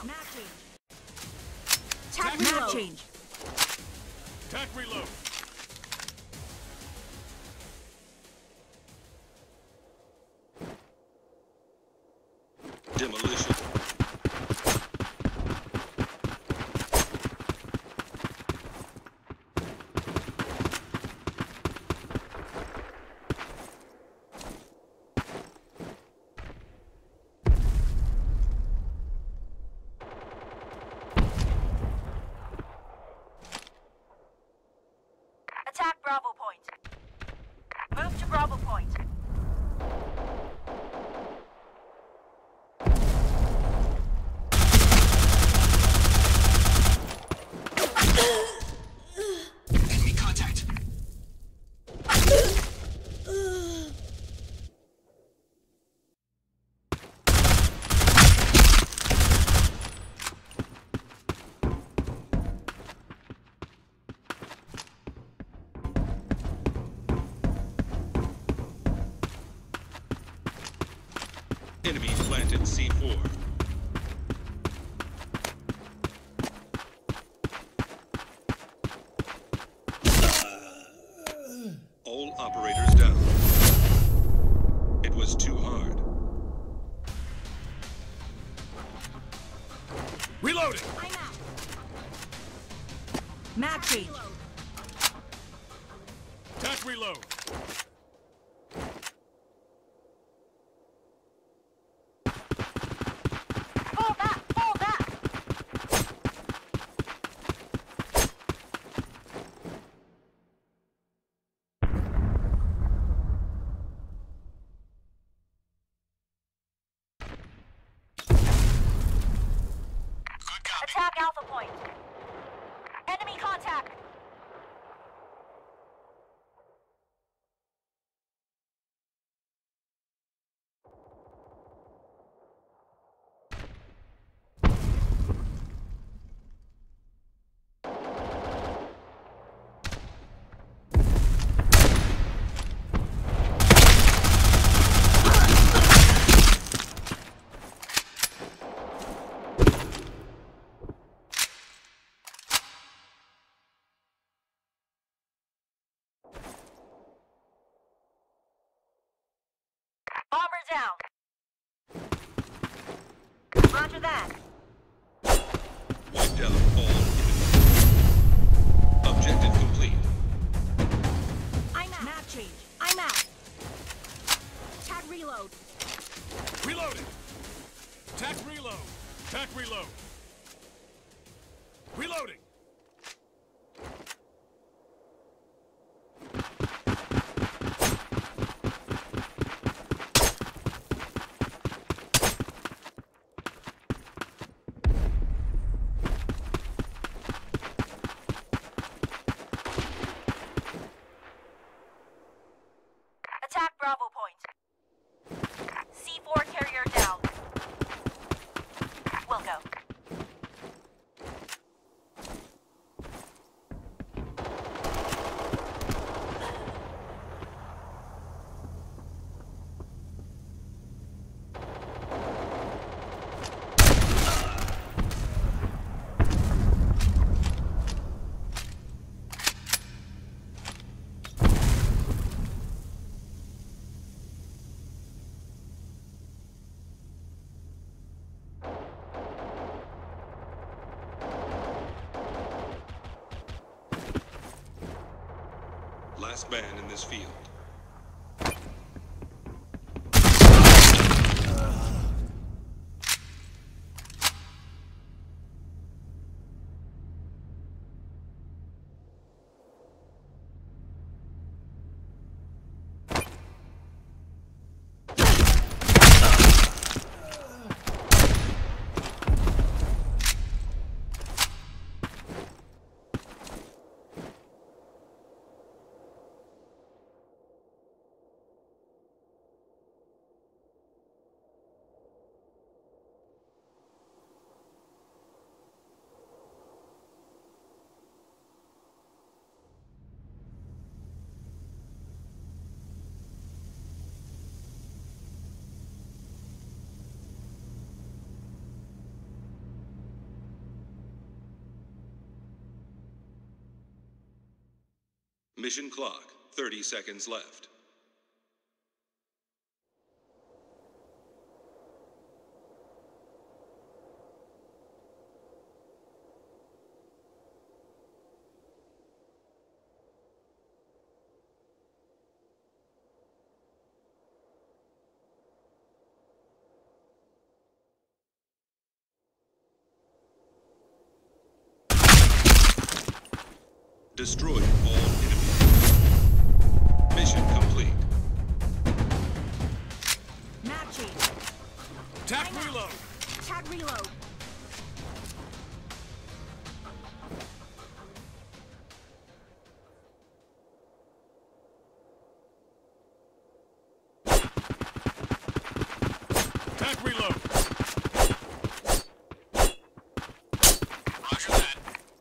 out. Map change. Tac reload. Map change. Tac reload. Demolition. Attack Bravo Point. Move to Bravo Point. Enemy contact. Enemy planted C4. All operators down. It was too hard. Reloading. I'm out. Map change. Tac reload. Fall back. Fall back. Good copy. Attack Alpha Point. Enemy contact. Bomber down. Roger that. Wiped out all enemies. Objective complete. I'm out. Map change. I'm out. Tac reload. Reloading. Tac reload. Tac reload. Reloading. Attack Bravo Point. C4 carrier down. We'll go. Last man in this field. Mission clock, 30 seconds left. Destroy all enemies. Mission complete. Matching. Attack reload. Tag reload. Attack reload. Roger that.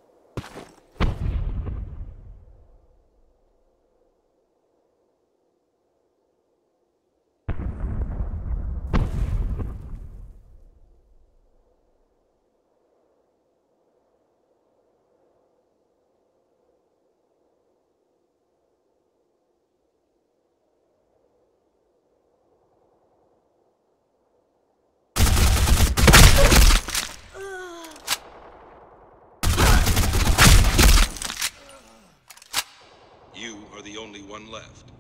You are the only one left.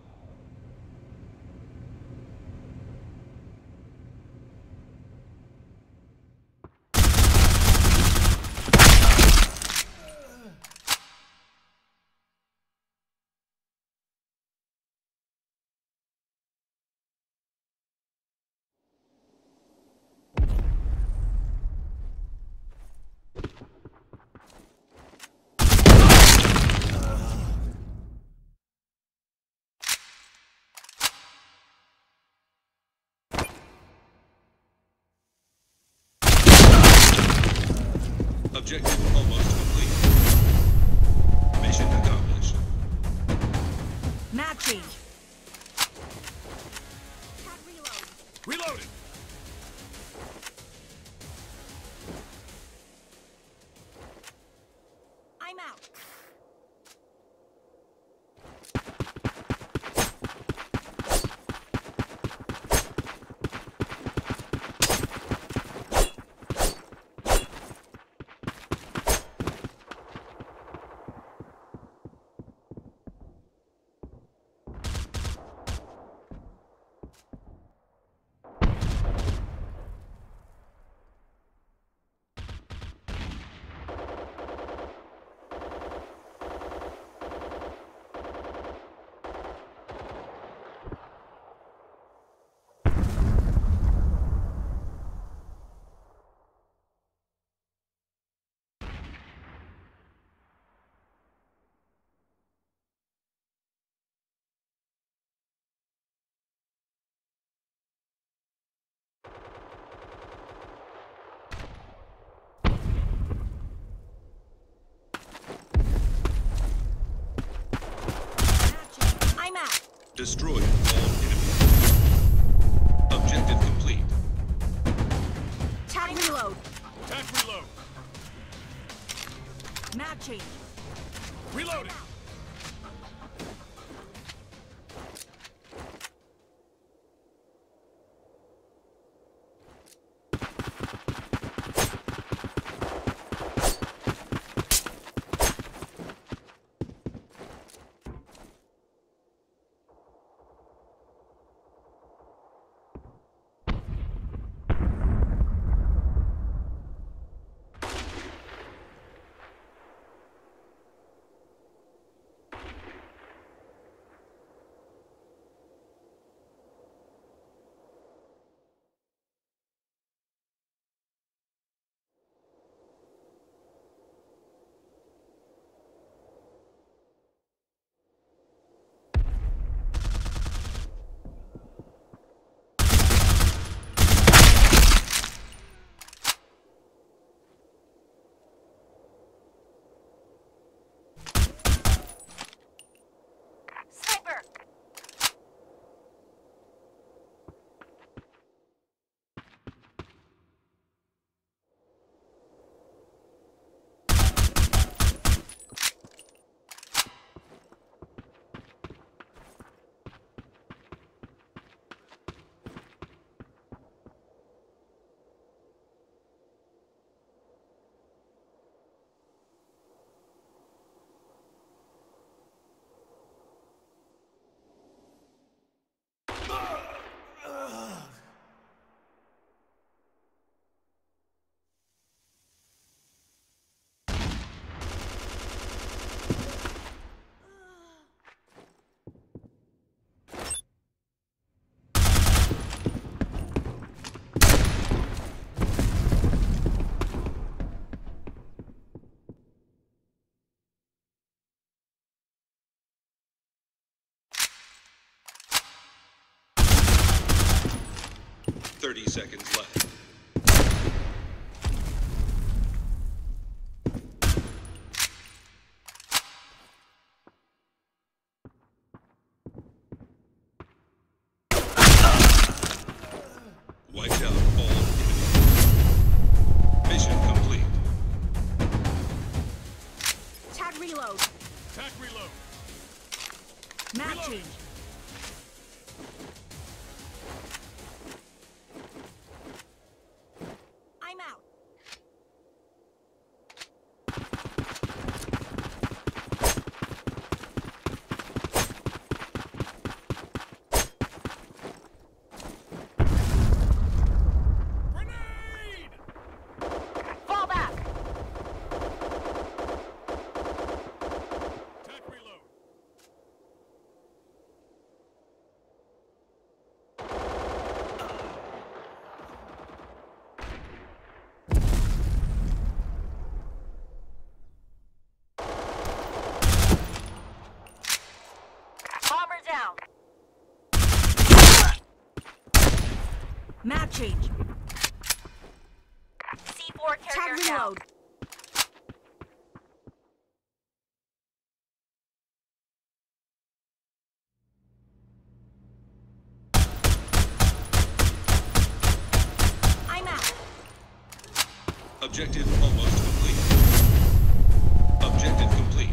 Objective almost complete. Mission accomplished. Matching. Tag reload. Reloading. I'm out. I'm out. Destroy all enemies. Objective complete. Tag reload. Attack reload. Matching. Reloading. seconds left. Wiped out all enemies. Mission complete. Tag reload. Attack reload. Map Reloading. change. I'm out. Grenade! Fall back. Attack reload. Bomber down. Map change. C4 carrier Tag down. reload. I'm out. Objective almost complete. Objective complete.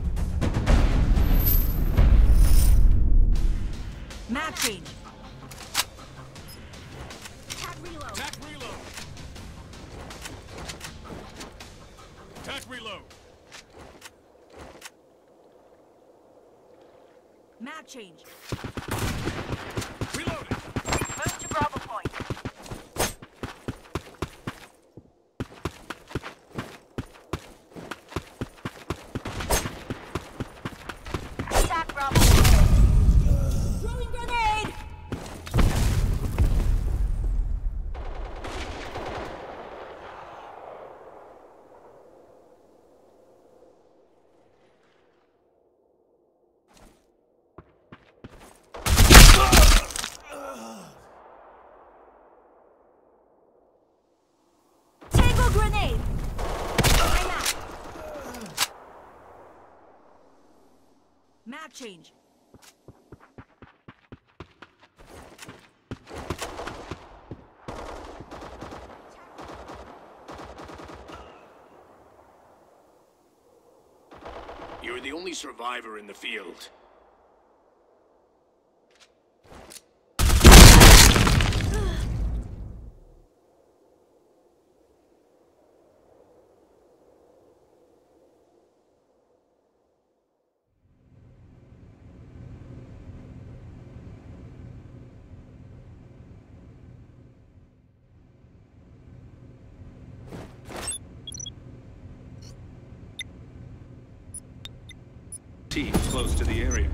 Map change. Tag reload. Attack reload. Attack reload. Map change. Reloading. Move to Bravo point. Attack Bravo point. Throwing grenade. Tango grenade. I'm out. Map change. You're the only survivor in the field. Teams close to the area.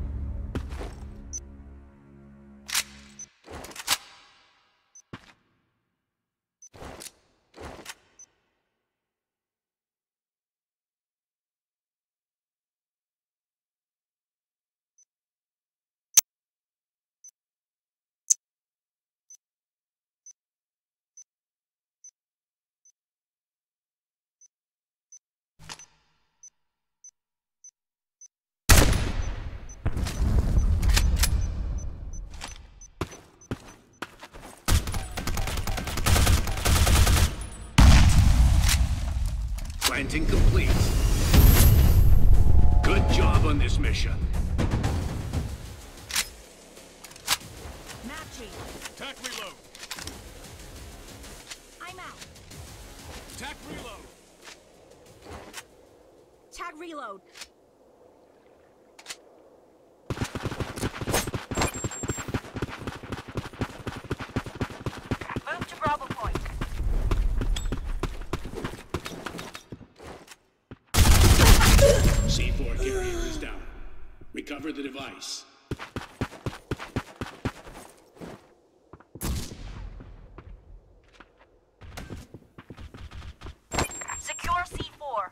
Planting complete. Good job on this mission. Map change. Attack reload. I'm out. Attack reload. Tag reload. Move to Bravo point. C4 carrier is down. Recover the device. Secure C4.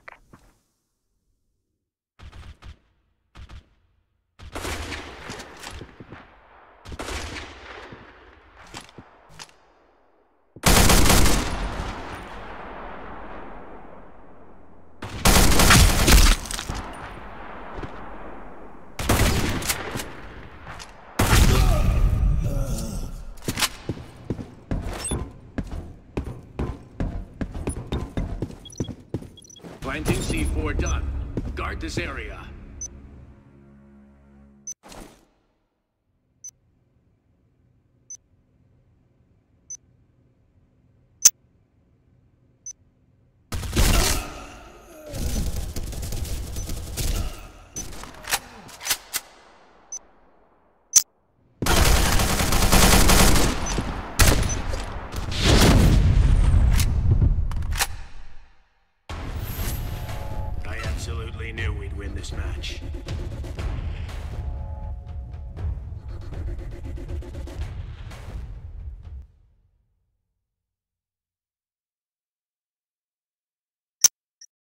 Planting C4 done. Guard this area.